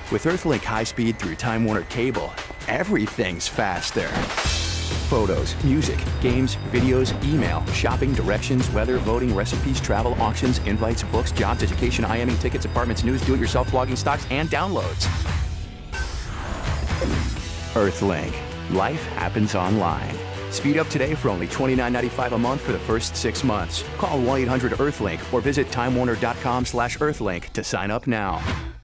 With EarthLink high-speed through Time Warner Cable, everything's faster. Photos, music, games, videos, email, shopping, directions, weather, voting, recipes, travel, auctions, invites, books, jobs, education, IMing, tickets, apartments, news, do-it-yourself, blogging, stocks, and downloads. EarthLink. Life happens online. Speed up today for only $29.95 a month for the first 6 months. Call 1-800-EarthLink or visit timewarner.com/EarthLink to sign up now.